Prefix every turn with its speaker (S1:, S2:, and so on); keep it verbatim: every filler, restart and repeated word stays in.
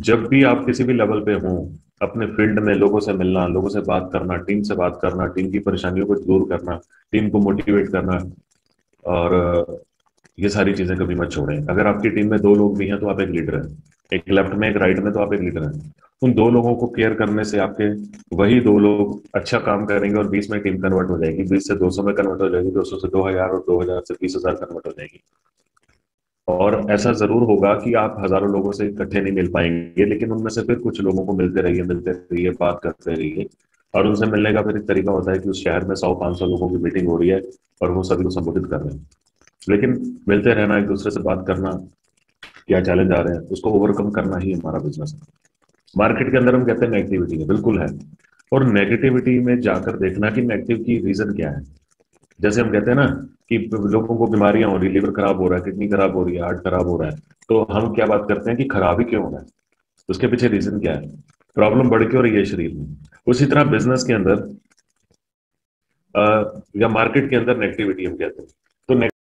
S1: जब भी आप किसी भी लेवल पे हों, अपने फील्ड में लोगों से मिलना, लोगों से बात करना, टीम से बात करना, टीम की परेशानियों को दूर करना, टीम को मोटिवेट करना, और अ, ये सारी चीजें कभी मत छोड़ें। अगर आपकी टीम में दो लोग भी हैं तो आप एक लीडर हैं, एक लेफ्ट में एक राइट में, तो आप एक लीडर हैं। उन दो लोगों को केयर करने से आपके वही दो लोग अच्छा काम करेंगे और बीस में टीम कन्वर्ट हो जाएगी, बीस से दो सौ में कन्वर्ट हो जाएगी, दो सौ से दो हजार, और दो हजार से बीस हजार कन्वर्ट हो जाएगी। और ऐसा जरूर होगा कि आप हजारों लोगों से इकट्ठे नहीं मिल पाएंगे, लेकिन उनमें से फिर कुछ लोगों को मिलते रहिए, मिलते रहिए, बात करते रहिए। और उनसे मिलने का फिर एक तरीका होता है कि उस शहर में सौ पांच सौ लोगों की मीटिंग हो रही है और वो सभी को संबोधित कर रहे हैं। लेकिन मिलते रहना, एक दूसरे से बात करना, क्या चैलेंज आ रहे हैं उसको ओवरकम करना ही हमारा बिजनेस है। मार्केट के अंदर हम कहते हैं नेगेटिविटी है, बिल्कुल है। और नेगेटिविटी में जाकर देखना कि नेगेटिव की रीजन क्या है। जैसे हम कहते हैं ना कि लोगों को बीमारियां हो रही, लिवर खराब हो रहा है, किडनी खराब हो रही है, हार्ट खराब हो रहा है, तो हम क्या बात करते हैं कि खराब ही क्यों हो रहा है, उसके पीछे रीजन क्या है, प्रॉब्लम बढ़ क्यों रही है शरीर में। उसी तरह बिजनेस के अंदर अ, या मार्केट के अंदर नेगेटिविटी हम कहते हैं। तो